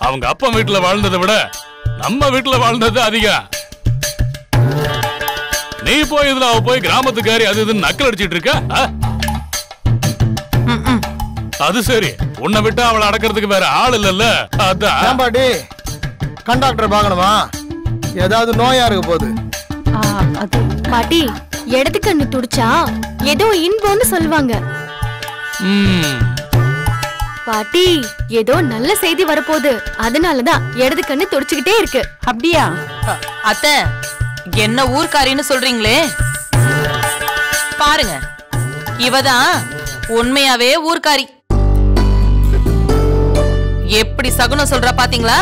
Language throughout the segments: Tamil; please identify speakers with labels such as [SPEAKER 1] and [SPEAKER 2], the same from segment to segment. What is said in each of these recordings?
[SPEAKER 1] அவங்க அப்பா வீட்டுல வாழ்ந்ததை விட நம்ம வீட்டுல வாழ்ந்தது அதிகம். நீ போய் இதுல அவ போய் கிராமத்துக்காரி அது இதுன்னு நக்கல் அடிச்சிட்டு இருக்க. அது சரி, உன்னை விட்டா அவளை அடக்கிறதுக்கு வேற ஆள் இல்லல்ல. அதான்
[SPEAKER 2] பாட்டி கண்டாக்டர் பாக்கணுமா? ஏதாவது நோயா இருக்க போகுது.
[SPEAKER 3] பாட்டி இடது கண்ணு துடிச்சா ஏதோ இன்பம்னு சொல்லுவாங்க. பாட்டி ஏதோ நல்ல செய்தி வரப்போகுது, அதனாலதான் இடது கண்ணு துடிச்சுக்கிட்டே இருக்கு.
[SPEAKER 4] அப்படியா? அத்தை என்ன ஊர்க்காரின்னு சொல்றீங்களே, பாருங்க இவதான் உண்மையாவே ஊர்க்காரி. எப்படி சகுனம் சொல்றா பாத்தீங்களா?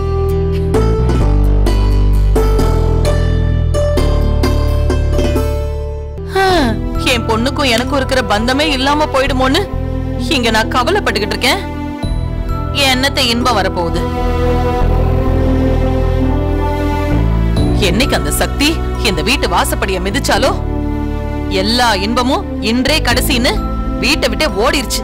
[SPEAKER 4] என் பொண்ணுக்கும் எனக்கும் இருக்கிற பந்தமே இல்லாம போயிடுமோன்னு இங்க நான் கவலைப்பட்டுக்கிட்டு இருக்கேன். என்னத்தை இன்பம் வரப்போகுது? என்னைக்கு அந்த சக்தி இந்த வீட்டு வாசப்படிய மிதிச்சாலோ எல்லா இன்பமும் இன்றே கடைசின்னு வீட்டை விட்டே ஓடிருச்சு.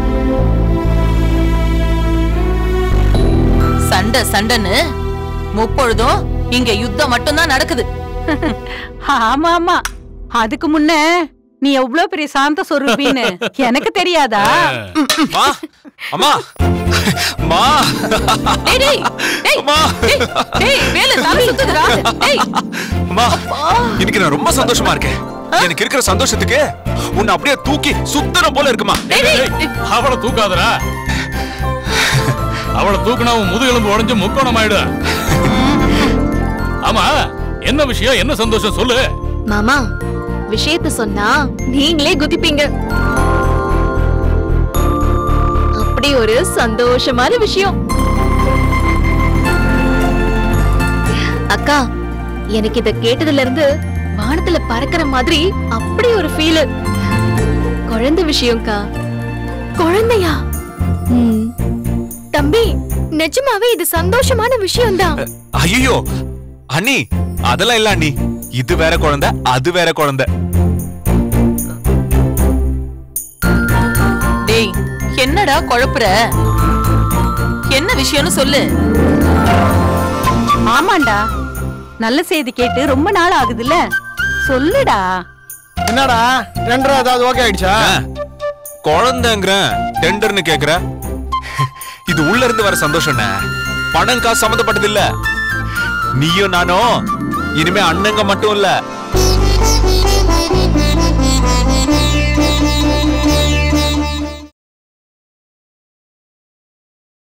[SPEAKER 4] சண்டை சண்டைன்னு முப்பொழுதும் இங்க யுத்தம் மட்டும்தான் நடக்குது.
[SPEAKER 5] ஆமா ஆமா, அதுக்கு முன்ன நீ எவ்வளவு பெரிய சாந்த சொரூபின்னு எனக்கு தெரியாதா?
[SPEAKER 6] அம்மா அம்மா
[SPEAKER 4] டேய்
[SPEAKER 6] அம்மா
[SPEAKER 4] டேய் வேலை தலை சுத்துதுடா. டேய்
[SPEAKER 6] அம்மா, இன்னைக்கு நான் ரொம்ப சந்தோஷமா இருக்கேன். எனக்கு இருக்கிற சந்தோஷத்துக்கு உன்னை அப்படியே தூக்கி சுத்தணும் போல இருக்குமா.
[SPEAKER 1] அவளை தூக்காதடா. அவளை தூக்குனா உன் முதுகெலும்பு உடைஞ்சு முக்கோணம் ஆயிடு. ஆமா, என்ன விஷயம், என்ன சந்தோஷம் சொல்லு.
[SPEAKER 3] மாமா விஷயத்த சொன்னா நீங்களே குதிப்பீங்க. அப்படி ஒரு சந்தோஷமான விஷயம். அக்கா, எனக்கு இத கேட்டதுல இருந்து வானத்துல பறக்கிற மாதிரி அப்படி ஒரு ஃபீல். குழந்தை விஷயம்க்கா. குழந்தையா? தம்பி, நிஜமாவே இது சந்தோஷமான விஷயம்தான்.
[SPEAKER 6] ஐயோ அண்ணி, அதெல்லாம் இல்ல அண்ணி. இது வேற குழந்தை, அது வேற குழந்தை.
[SPEAKER 4] டேய் என்னடா குழப்புற? என்ன விஷயம்னு சொல்லு.
[SPEAKER 5] ஆமாண்டா, நல்ல செய்தி கேட்டு ரொம்ப நாள் ஆகுதுல்ல, சொல்லுடா.
[SPEAKER 2] என்னடா டெண்டர் ஏதாவது ஓகே ஆயிடுச்சா?
[SPEAKER 6] குழந்தைங்கிற டெண்டர்னு கேக்குற? இது உள்ள இருந்து வர சந்தோஷம், பணம் காசு சம்பந்தப்பட்டது இல்ல. நீயும் நானும் இனிமே அண்ணங்க மட்டும் இல்ல,